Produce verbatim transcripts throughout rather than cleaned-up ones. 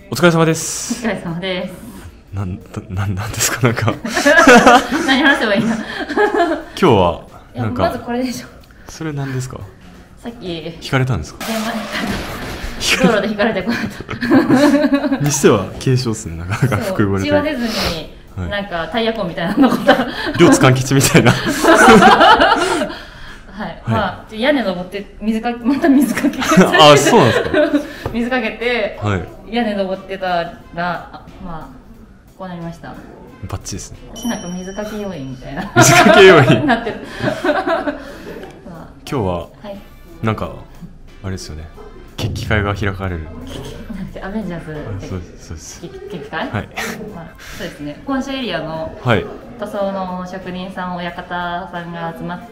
お疲れ様です。 お疲れ様です。 なん、なん、なんですか、なんか何話せばいいの今日は、なんか。 まずこれでしょ。 それ何ですか。 さっき。 引かれたんですか。 道路で引かれてこないと。 にしては軽傷ですね、なかなか服汚れて。 血は出ずに、はい、なんかタイヤ痕みたいなの残った。 両津勘吉みたいな。 はい、まあ、屋根登って水かけ、また水かけ。 あ、そうなんですか。 水かけて、 はい、 屋根登ってたら、まあ、こうなりました。 バッチリですね。 私なんか水かけ要員みたいな。 水かけ要員。 なってる。 今日は、なんか、あれですよね。決起会が開かれる。 アベンジャーズ。 そうです、そうです。 決起会。 はい。 まあ、そうですね。本社エリアの。 はい。 塗装の職人さん、親方さんが集まって。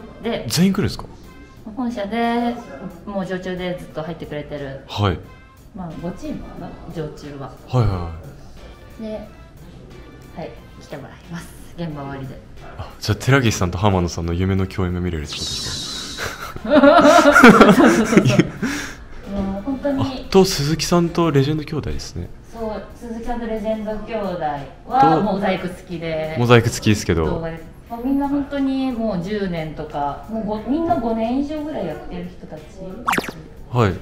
全員来るんですか。 本社で、もう常駐でずっと入ってくれてる。 はい。 まあ、ごチームかな、常駐は。 はいはい。 で。はい、来てもらいます。現場終わりで。 あ、じゃあ寺岸さんと浜野さんの夢の共演が見れるってことですか。 そうそうそうそう。もう本当に。 と鈴木さんとレジェンド兄弟ですね。 そう、鈴木さんとレジェンド兄弟はモザイク好きで。 モザイク好きですけど。 まあ、みんな本当にもうじゅうねんとか、もうみんなごねん以上ぐらいやってる人たち。 はい。 うん、うん、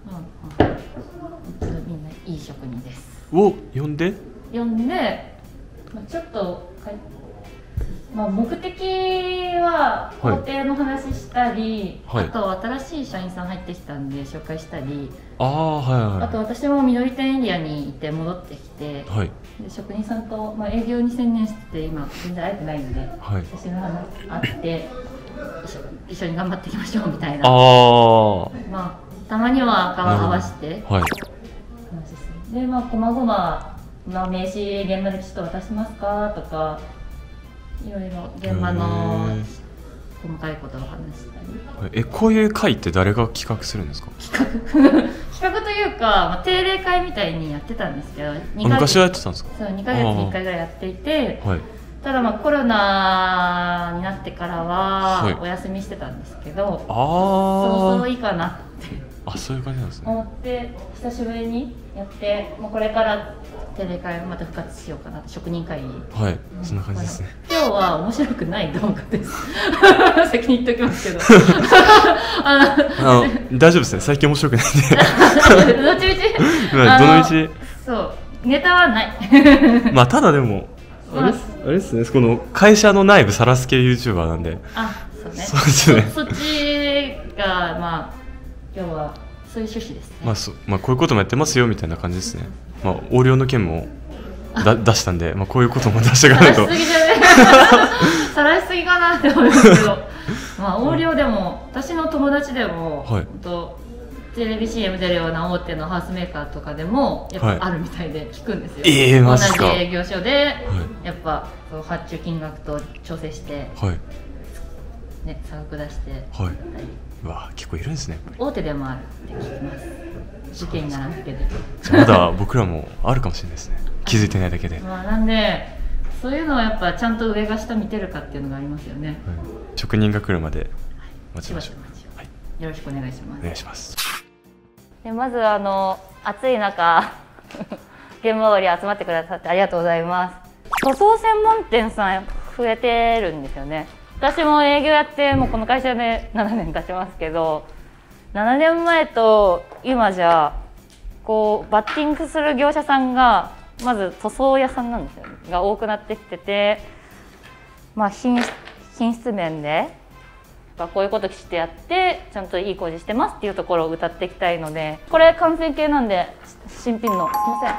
みんないい職人です。 を呼んで。呼んで。まあ、ちょっと、まあ、目的は工程の話したり、はい、あと新しい社員さん入ってきたんで紹介したり、 あ、はいはい、 あと私も緑店エリアにいて戻ってきて、はい、で職人さんと、まあ、営業に専念してて今全然会えてないので、はい、私の話会って一緒、一緒に頑張っていきましょうみたいな、あ、まあ、たまには顔合わせて話ですね。で、まあ、こまごままあ、名刺現場でちょっと渡しますかとかいろいろ現場の細かいことを話したり。 え、こういう会って誰が企画するんですか。 企画企画というか、まあ、定例会みたいにやってたんですけど、 昔はやってたんですか。 そう、にかげつにいっかいぐらいやっていて、はい、ただまあコロナになってからはお休みしてたんですけど、はい、そろそろいいかなってあ、そういう感じなんですね。 思って久しぶりにやって、もうこれから定例会をまた復活しようかな、職人会議。 はい、うん、そんな感じですね。 今日は面白くない動画です先に言っておきますけどあの大丈夫ですね、最近面白くないんでどっちみちどのみちそうネタはないまあただでもあれあれですね、この会社の内部さらす系 YouTuber なんで。 あ、そうね、 そうですね。 そ, そっちがまあ今日はそういう趣旨ですね。 まあそう、まあ、こういうこともやってますよみたいな感じですね。まあ横領の件もだ出したんで、まあ、こういうことも出していかないと。 さらしすぎじゃねさらしすぎかなって思いますけどまあ横領でも私の友達でも、はい、とテレビ シーエム 出るような大手のハウスメーカーとかでもやっぱあるみたいで聞くんですよ、はい、えー、マジか。同じ営業所で、はい、やっぱ発注金額と調整して、はいね、差額出して、はい、はい、 うわ結構いるんですね。 大手でもあるって聞きます。事件にならなければまだ僕らもあるかもしれないですね、気づいてないだけで。 まあ、なんでそういうのはやっぱちゃんと上が下見てるかっていうのがありますよね、はい、 職人が来るまで待ちましょう、 はい、よろしくお願いします。 お願いします。 でまずあの暑い中現場終わり集まってくださってありがとうございます。塗装専門店さん増えてるんですよね。私も営業やってもうこの会社でななねん経ちますけど、ななねんまえと今じゃこうバッティングする業者さんがまず塗装屋さんなんですよねが多くなってきてて、まあ、品, 品質面でこういうことしてやってちゃんといい工事してますっていうところを歌っていきたいので、これ完成形なんで新品のす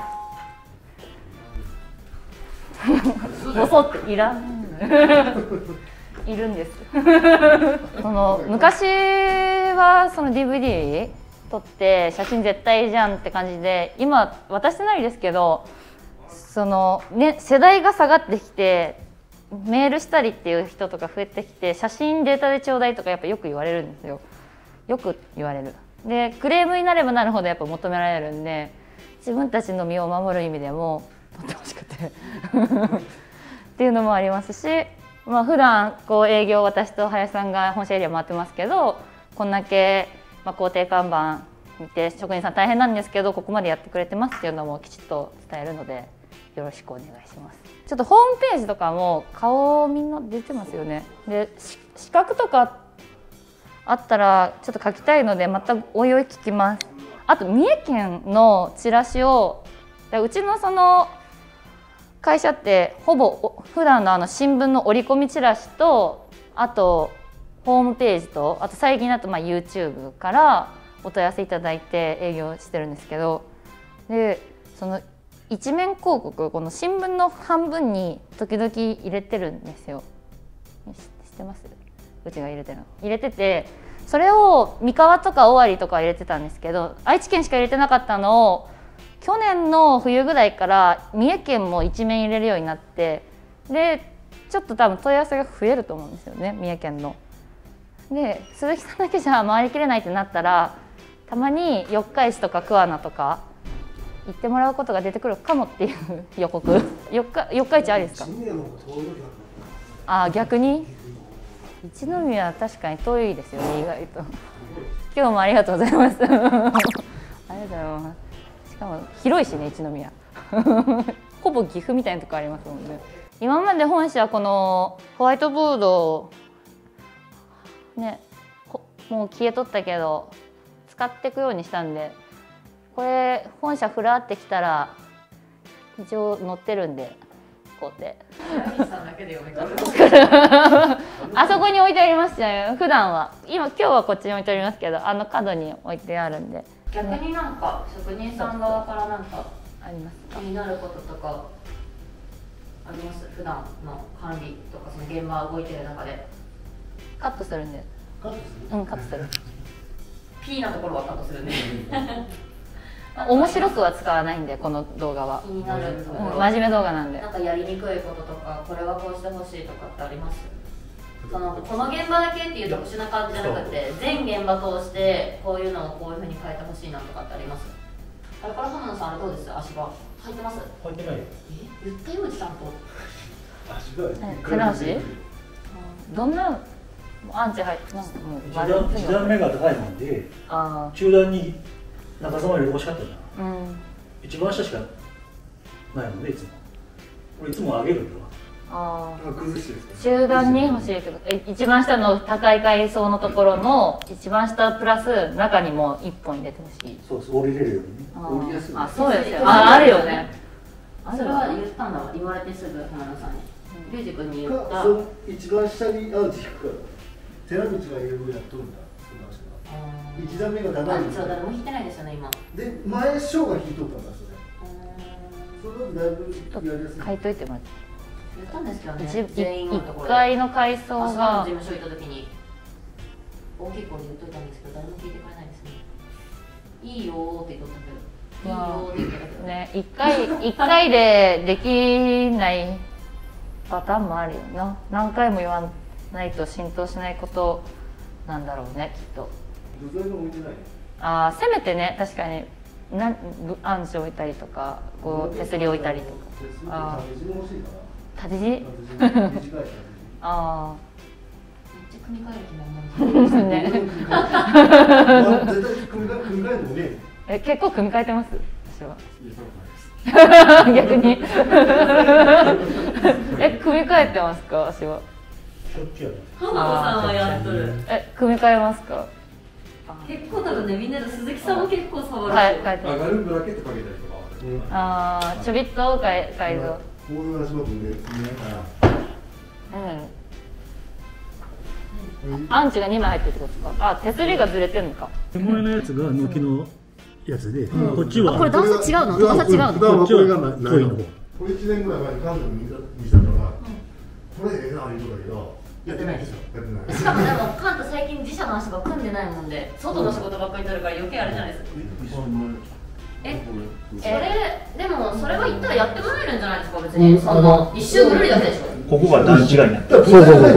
いませんボソっていらんいるんですその昔はその ディーブイディー 撮って写真絶対じゃんって感じで、今渡してないですけどその、ね、世代が下がってきてメールしたりっていう人とか増えてきて、写真データでちょうだいとかやっぱよく言われるんですよ。よく言われる。でクレームになればなるほどやっぱ求められるんで、自分たちの身を守る意味でも撮ってほしくてっていうのもありますし、まあ普段こう営業私と林さんが本社エリア回ってますけど、こんだけまあ工程看板見て職人さん大変なんですけどここまでやってくれてますっていうのもきちっと伝えるのでよろしくお願いします。ちょっとホームページとかも顔みんな出てますよね。で資格とかあったらちょっと書きたいのでまたおいおい聞きます。あと三重県のチラシをうちのその会社ってほぼ普段のあの新聞の折り込みチラシとあとホームページとあと最近だとまあ YouTube からお問い合わせいただいて営業してるんですけど、でその一面広告この新聞の半分に時々入れてるんですよ。知ってます？うちが入れてるの入れてて、それを三河とか尾張とか入れてたんですけど愛知県しか入れてなかったのを去年の冬ぐらいから三重県も一面入れるようになって、でちょっと多分問い合わせが増えると思うんですよね、三重県の。で鈴木さんだけじゃ回りきれないってなったらたまに四日市とか桑名とか行ってもらうことが出てくるかもっていう予告。四日四日市ありですか？あ、逆に一宮は確かに遠いですよね、意外と。今日もありがとうございます。ありがとうございます。しかも広いしね、一宮。ほぼ岐阜みたいなとこありますもんね。今まで本社このホワイトボードね、もう消えとったけど使っていくようにしたんで、これ本社ふらってきたら一応載ってるんで。あそこに置いてありますじゃん。普段は今今日はこっちに置いてありますけど、あの角に置いてあるんで。逆になんか職人さん側からなんかありますか？気になることとかあります？普段の管理とかその現場動いてる中で。カットするんで。カットする？うん、カットする。P なところはカットするんで。面白くは使わないんで、この動画は。気になるところ、うん、真面目動画なんで。なんかやりにくいこととか、これはこうしてほしいとかってあります？そのこの現場だけっていう特殊な感じじゃなくて、全現場通してこういうのをこういうふうに変えてほしいなとかってあります？あれから浜野さん、あれどうです？足場履いてます？ 履いてない。 え、言ってよ、ちゃんと。 足場。 手直し？どんなアンチ入って、なんかもう一段目が高いもんで、中段に中様より欲しかったじゃん、うん、一番下しかないので、いつも俺いつも上げるんだわ。ああ、崩してるんですか？ 中段に欲しいってこと。一番下の高い階層のところの一番下プラス中にも一本入れてほしい。 そうそう、降りれるようにね。 降りやすい。あ、そうですよ。あ、あるよね。それは言ったんだわ。言われてすぐ浜田さんに。リュウジ君に言った。 その一番下にアウチ引くから。寺口がいる分やっとるんだ。一段目が長いんですよ。 誰も引いてないですよね、今。 で、前章が引いとったんだ、それ。それだいぶやりやすい。 書いといてもらって。言ったんですけどね。全員のところで。いっかいの階層が。事務所行った時に。大きい声で言っといたんですけど、誰も聞いてくれないですね。いいよーって言っとったけど。いいよーって言っとったけど。ね、一回、一回でできないパターンもあるよな。何回も言わないと浸透しないことなんだろうね、きっと。 部材が置いてない。 ああ、せめてね、確かになんアンチ置いたりとか、こう手すり置いたりとか。ああ、縦地？ああ、めっちゃ組み替える気になるね。 絶対組み替えるもね。 え、結構組み替えてます？私は。逆に。え、組み替えてますか？私は。 浜野さんはやっとる。 え、組み替えますか？ 結構多分ね、みんなで鈴木さんも結構触る。 はい、変えてます。ガループだけってかけたりとか。 ああ、ちょびっと改改造。 こういう足元で見えないから。 うん。アンチがにまい入ってるってことですか？あ、手すりがずれてるのか。 手前のやつが軒のやつで、こっちは。 これ段差違うの？段差違うの？ こっちは遠いの方。 これいちねんぐらい前に関東に見たから、これええな言うことだけど。 やってないですよ。しかもでも関東最近自社の足場組んでないもんで、外の仕事ばっかり取るから余計あれじゃないですか。え、それでもそれは言ったらやってもらえるんじゃないですか、別に。その一周ぐるりだけでしょ。 ここが段違いになってる。 そうそうそうそう。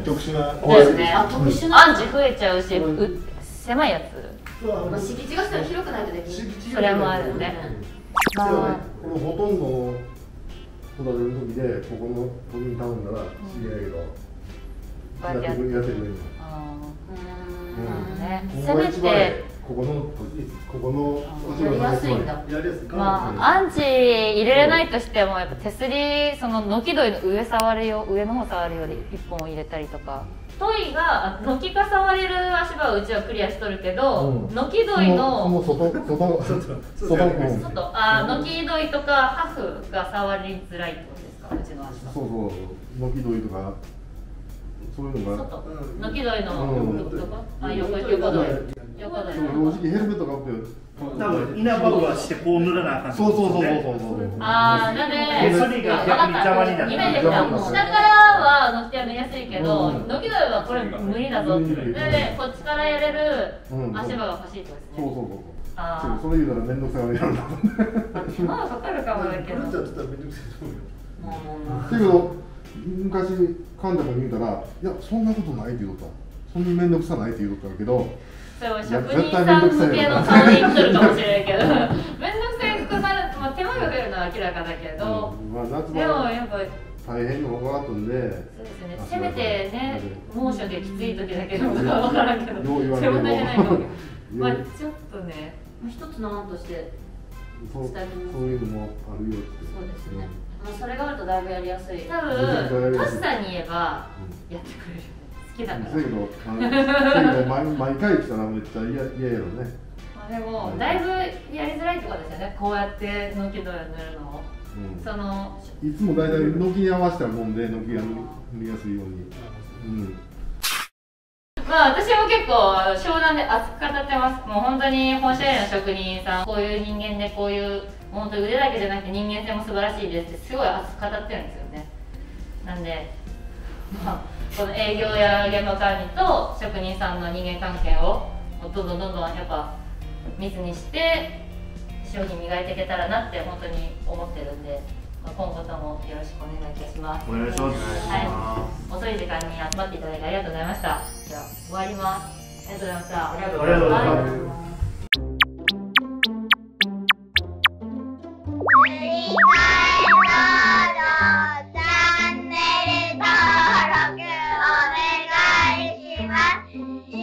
特殊な。 ですね。あ、特殊な。アンチ増えちゃうし、狭いやつ。まあ敷地が広くないとできない。それもあるね。 このほとんどの子供の時でここのここに頼んだら知り合いけど。やってくれる。 ああ、ね。せめてここのここのやりやすいんだ。 やりやすい。 まあアンチ入れれないとしてもやっぱ手すりそのノキドイの上触るよ上の方触るより一本入れたりとか。トイがノキが触れる足場をうちはクリアしとるけど、ノキドイのもう外外外外あノキドイとかハフが触りづらいってことですかうちの足場。 そうそうノキドイとかそういうのが。 外ノキドイのとかあ横横ドイ横ドイ。 正直ヘルメットがあって。 多分イナーバグはしてこう塗らなあかん。 そうそうそうそうそう。 ああなんでそれが逆に邪魔になる。 イメージできた。下からはノキは見やすいけど、ノキドイはこれ無理だぞって。でこっちからやれる足場が欲しいってことですね。 そうそうそう。 ああ。 それ言うたら面倒くさいやるんだ。 手間はかかるかもだけど。 だったら面倒くさいと思うよ。だけど昔神田君言うたらいやそんなことないって言うとった。そんな面倒くさないって言うとったけど。 そう職人さん向けの顔で言ってるかもしれないけど面倒くさくなる、まあ、手間が増えるのは明らかだけど、うんまあ、夏でもやっぱ大変の分かったんでそうですねせめてね猛暑できつい時だけど分からんけどそういう問題じゃないかもまあちょっとね一つの案として伝えてみます。 そういうのもあるよってそうですね、うん、それがあるとだいぶやりやすい多分トシさんに言えばやってくれる好きだから。 だけど、だけど毎毎回来たらめっちゃ嫌嫌やろね。 まあでもだいぶやりづらいところですよね。こうやってノキドイを塗るのを。うん、そのいつもだいたいノキに合わせたもんでノキが塗りやすいように。うん。 まあ私も結構商談で熱く語ってます。もう本当に本社員の職人さんこういう人間でこういう本当腕だけじゃなくて人間性も素晴らしいですってすごい熱く語ってるんですよね。なんでまあ。この営業や現場管理と職人さんの人間関係をどんどんどんどんやっぱ密にして商品磨いていけたらなって本当に思ってるんで、まあ、今後ともよろしくお願いいたします。 お願いします。 はい、遅い時間に集まっていただいてありがとうございました。じゃあ終わります。ありがとうございました。 ありがとうございます。 チャンネル登録お願いします。